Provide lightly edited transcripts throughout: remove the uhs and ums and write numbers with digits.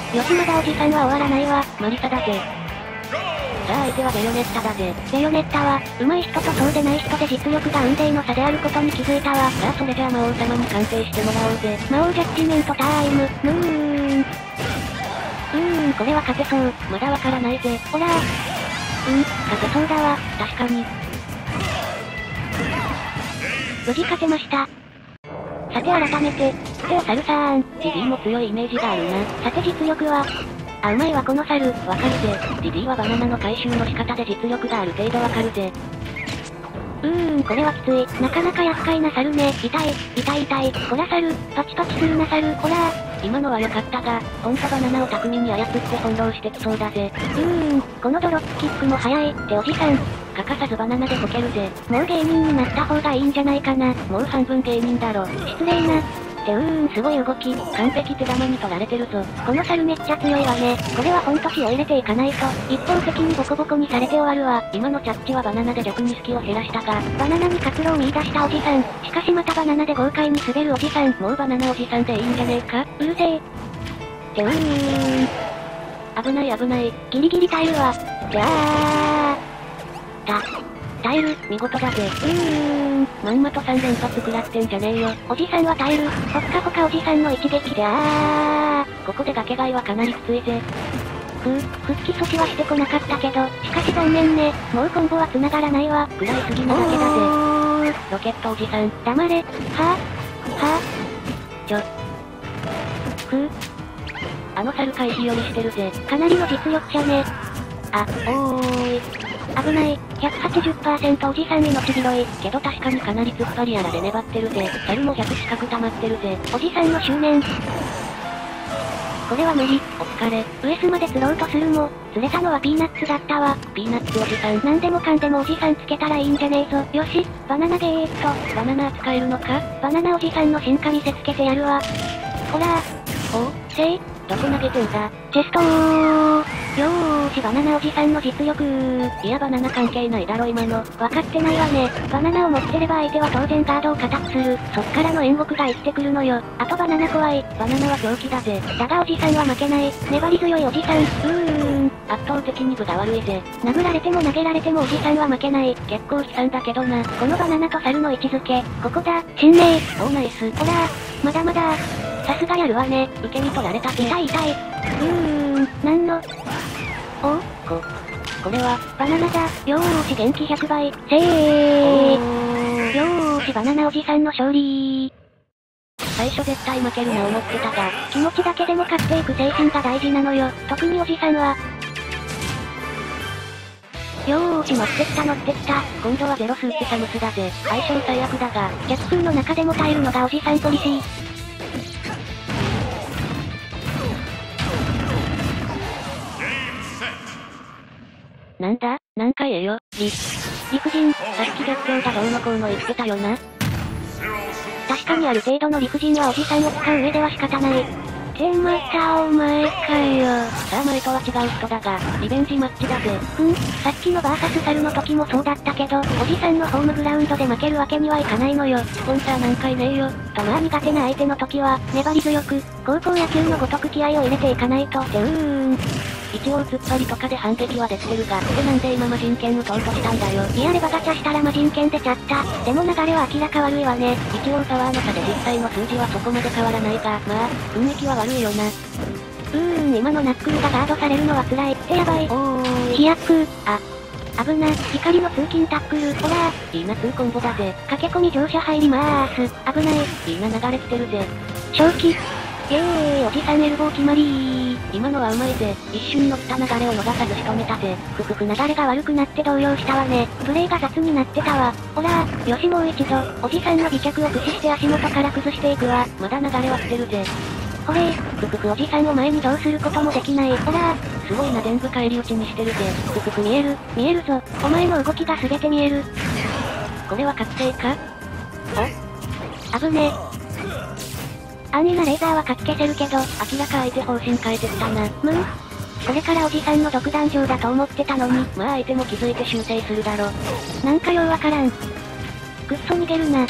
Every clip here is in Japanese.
よしまだおじさんは終わらないわ。マリサだぜ。さあ相手はベヨネッタだぜ。ベヨネッタは、上手い人とそうでない人で実力が雲泥の差であることに気づいたわ。さあそれじゃあ魔王様に鑑定してもらおうぜ。魔王ジャッジメントタイム。これは勝てそう。まだわからないぜ。ほら勝てそうだわ。確かに。無事勝てました。さて改めて、お猿さーん。ジビーも強いイメージがあるな。さて実力は、うまいわこの猿。わかるぜ。ジビーはバナナの回収の仕方で実力がある程度わかるぜ。これはきつい。なかなか厄介な猿ね。痛い。ほら猿。パチパチするな猿。ほら今のは良かったが、ほんとバナナを巧みに操って翻弄してきそうだぜ。このドロップキックも速い。っておじさん。欠かさずバナナでこけるぜ。もう芸人になった方がいいんじゃないかな。もう半分芸人だろ。失礼な。すごい動き。完璧手玉に取られてるぞ。この猿めっちゃ強いわね。これはほんと気を入れていかないと、一方的にボコボコにされて終わるわ。今のチャッチはバナナで逆に隙を減らしたが、バナナに活路を見出したおじさん。しかしまたバナナで豪快に滑るおじさん。もうバナナおじさんでいいんじゃねえか。うるせえ。危ない。ギリギリ耐えるわ。耐える、見事だぜ。まんまと3連発食らってんじゃねえよ。おじさんは耐える。ほっかほかおじさんの一撃でここで崖外はかなりきついぜ。復帰阻止はしてこなかったけど、しかし残念ね。もうコンボは繋がらないわ。食らいすぎなだけだぜ。ロケットおじさん。黙れ。あの猿回避よりしてるぜ。かなりの実力者ね。危ない。180% おじさん命拾い。けど確かにかなり突っ張りやらで粘ってるぜ。猿も100近く溜まってるぜ。おじさんの執念。これは無理。お疲れ。ウエスまで釣ろうとするも、釣れたのはピーナッツだったわ。ピーナッツおじさん。なんでもかんでもおじさんつけたらいいんじゃねえぞ。よし、バナナでバナナ扱えるのか？バナナおじさんの進化見せつけてやるわ。ほらどこ投げてんだ？チェストよーしバナナおじさんの実力いやバナナ関係ないだろ今の。わかってないわね。バナナを持ってれば相手は当然ガードを固くする。そっからの援護が言ってくるのよ。あとバナナ怖い。バナナは狂気だぜ。だがおじさんは負けない。粘り強いおじさん。圧倒的に分が悪いぜ。殴られても投げられてもおじさんは負けない。結構悲惨だけどな。このバナナと猿の位置づけ。ここだ。心霊。ナイス。ほらまだまだ。さすがやるわね。受け身取られたぜ。痛い。なんのこれは、バナナだ。よーし元気100倍。よーしバナナおじさんの勝利。最初絶対負けるな思ってたが、気持ちだけでも勝っていく精神が大事なのよ。特におじさんは。よーし乗ってきた。今度はゼロスーってサムスだぜ。相性最悪だが、逆風の中でも耐えるのがおじさんポリシー。なんだ？なんか言えよ。理不尽。さっき逆境がどうのこうの言ってたよな。確かにある程度の理不尽はおじさんを使う上では仕方ない。またお前かよ。さあ前とは違う人だが、リベンジマッチだぜ。さっきのバーサスサルの時もそうだったけど、おじさんのホームグラウンドで負けるわけにはいかないのよ。スポンサーなんかいねえよ。とまあ苦手な相手の時は、粘り強く、高校野球のごとく気合を入れていかないと。一応突っ張りとかで反撃はできてるが、なんで今魔人剣打とうとしたんだよ。レバガチャしたら魔人剣出ちゃった。でも流れは明らか悪いわね。一応パワーの差で実際の数字はそこまで変わらないが、まあ、雰囲気は悪いよな。今のナックルがガードされるのは辛い。ってやばい。飛躍。危な。光の通勤タックル。ほらいいな2コンボだぜ。駆け込み乗車入りまーす。危ない。いいな流れ来てるぜ。正気。イエーイおじさんエルボー決まりー。今のはうまいぜ。一瞬の来た流れを逃さず仕留めたぜ。流れが悪くなって動揺したわね。プレイが雑になってたわ。ほらよしもう一度、おじさんの美脚を駆使して足元から崩していくわ。まだ流れは来てるぜ。ほれおじさんを前にどうすることもできない。ほらすごいな全部返り討ちにしてるぜ。見えるぞ。お前の動きが全て見える。これは確定か？危ねえ。安易なレーザーはかき消せるけど、明らか相手方針変えてきたな。これからおじさんの独壇場だと思ってたのに、まあ相手も気づいて修正するだろ。なんかようわからん。くっそ逃げるな。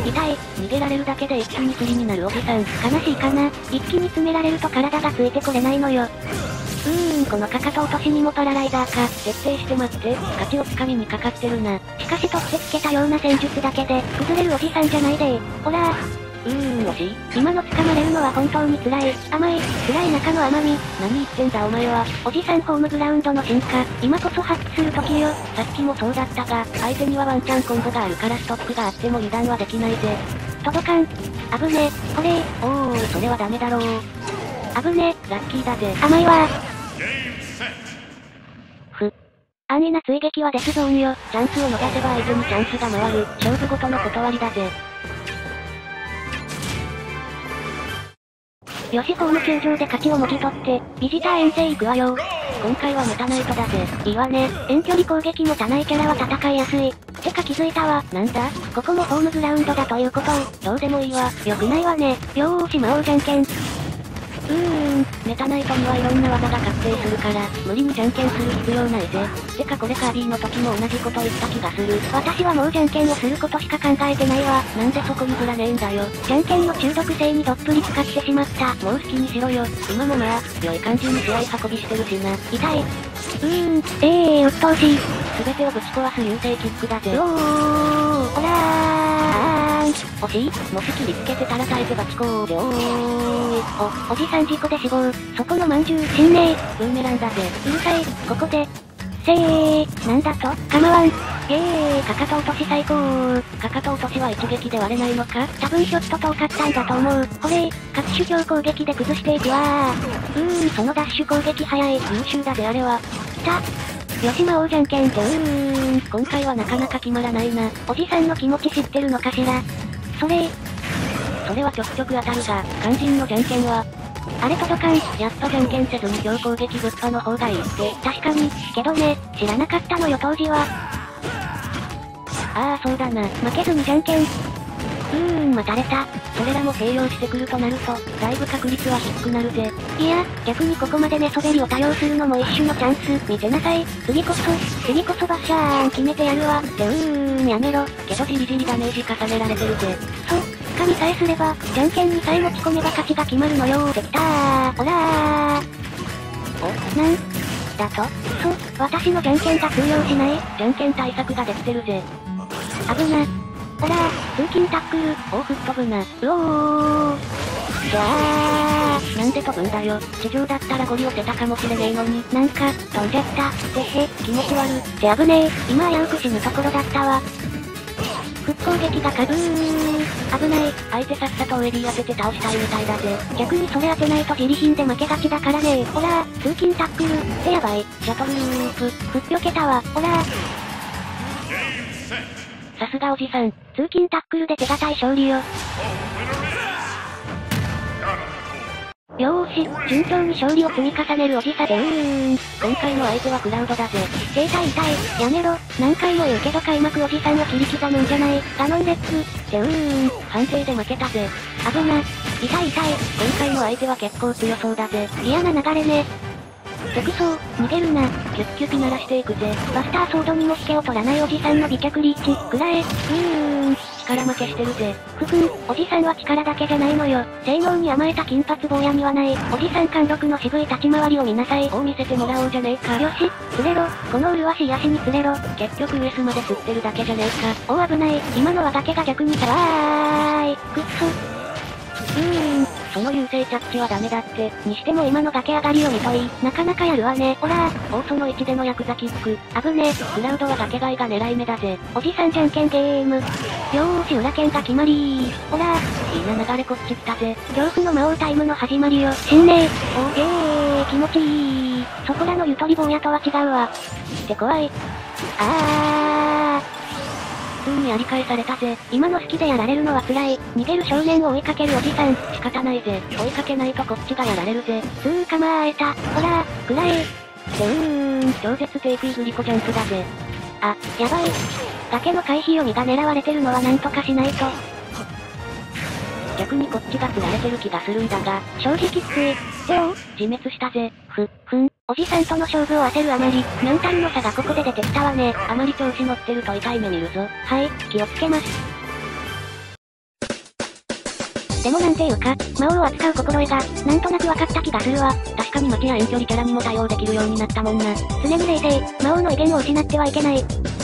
痛い。逃げられるだけで一気に不利になるおじさん。悲しいかな。一気に詰められると体がついてこれないのよ。このかかと落としにもパラライザーか。徹底して待って、勝ちをつかみにかかってるな。しかし取ってつけたような戦術だけで、崩れるおじさんじゃないでほら惜しい。今の掴まれるのは本当に辛い。甘い。辛い中の甘み。何言ってんだお前は。おじさんホームグラウンドの進化。今こそ発揮する時よ。さっきもそうだったが、相手にはワンチャンコンボがあるからストップがあっても油断はできないぜ。届かん。危ね。これ。それはダメだろう。危ね。ラッキーだぜ。甘いわ。安易な追撃はデスゾーンよ。チャンスを逃せば相手にチャンスが回る。勝負ごとの断りだぜ。よしホーム球場で勝ちをもぎ取って、ビジター遠征行くわよ。今回はメタナイトだぜ。いいわね。遠距離攻撃もたないキャラは戦いやすい。てか気づいたわ。なんだここもホームグラウンドだということを。どうでもいいわ。よくないわね。よーし魔王じゃんけん。メタナイトにはいろんな技が確定するから、無理にじゃんけんする必要ないぜ。てかこれカービィの時も同じこと言った気がする。私はもうじゃんけんをすることしか考えてないわ。なんでそこに振らねえんだよ。じゃんけんの中毒性にどっぷり使ってしまった。もう好きにしろよ。今もまあ、良い感じに試合運びしてるしな。痛い。うっとうしい。すべてをぶち壊す流星キックだぜ。ほらー惜しい。もし切りつけてたら耐えてバチコーでおじさん事故で死亡。そこのまんじゅう、死んねえ。ブーメランだぜ。うるさい。ここで。なんだと構わん。かかと落とし最高。かかと落としは一撃で割れないのか多分ひょっと遠かったんだと思う。ほれ各種強攻撃で崩していくわそのダッシュ攻撃早い。優秀だぜあれは。来た。よし魔王じゃんけんで今回はなかなか決まらないな。おじさんの気持ち知ってるのかしら。それはちょくちょく当たるが、肝心のじゃんけんは、あれ届かん。やっぱじゃんけんせずに強攻撃ぶっぱの方がいいって。確かに、けどね、知らなかったのよ当時は。そうだな。負けずにじゃんけん。待たれた。それらも併用してくるとなると、だいぶ確率は低くなるぜ。いや、逆にここまで寝そべりを多用するのも一種のチャンス。見てなさい。次こそバッシャーン決めてやるわ。やめろ。けどじりじりダメージ重ねられてるぜ。掴みさえすれば、じゃんけんにさえ持ち込めば勝ちが決まるのよ。できたー。ほらー。なんだと私のじゃんけんが通用しない。じゃんけん対策ができてるぜ。危な。ほら通勤タックル。吹っ飛ぶな。じゃー。なんで飛ぶんだよ。地上だったらゴリ押せたかもしれねえのに。なんか、飛んじゃった。てへ、気持ち悪。危ねえ。今危うく死ぬところだったわ。復攻撃が危ない。相手さっさとウェディ当てて倒したいみたいだぜ。逆にそれ当てないと自利品で負けがちだからね。ほら通勤タックル。ってやばい。シャトループ。ふっぴょけたわ。ほらさすがおじさん。通勤タックルで手堅い勝利よ。よーし、順調に勝利を積み重ねるおじさで今回の相手はクラウドだぜ。携帯痛い。やめろ。何回も言うけど開幕おじさんは切り刻むんじゃない。ガノンレッツ。判定で負けたぜ。危な。痛い。今回の相手は結構強そうだぜ。嫌な流れね。直走、逃げるな。キュッキュピ鳴らしていくぜ。バスターソードにも引けを取らないおじさんの美脚リーチ。くらえ。力負けしてるぜ。おじさんは力だけじゃないのよ。性能に甘えた金髪坊やにはない。おじさん貫禄の渋い立ち回りを見なさい。見せてもらおうじゃねえか。よし、釣れろ。この麗しい足に釣れろ。結局ウエスまで釣ってるだけじゃねえか。危ない。今のは崖が逆にさわーい。くっそ。その優勢着地はダメだって。にしても今の崖上がりを見とい。なかなかやるわね。ほらその1でのヤクザキック。危ね。クラウドは崖外が狙い目だぜ。おじさんじゃんけんゲーム。よーし裏剣が決まりー。ほらいいな流れこっち来たぜ。恐怖の魔王タイムの始まりよ。新霊。気持ちいい。そこらのゆとり坊やとは違うわ。って怖い。普通にやり返されたぜ。今の好きでやられるのは辛い。逃げる少年を追いかけるおじさん。仕方ないぜ。追いかけないとこっちがやられるぜ。構えた。ほらくらえ。超絶低空グリコジャンプだぜ。やばい。崖の回避を身が狙われてるのはなんとかしないと。逆にこっちが釣られてる気がするんだが、正直きつい。自滅したぜ。おじさんとの勝負を焦るあまり、メンタルの差がここで出てきたわね。あまり調子乗ってると痛い目見るぞ。はい、気をつけます。 でもなんていうか、魔王を扱う心得が、なんとなく分かった気がするわ。 確かに街や遠距離キャラにも対応できるようになったもんな。 常に冷静、魔王の威厳を失ってはいけない。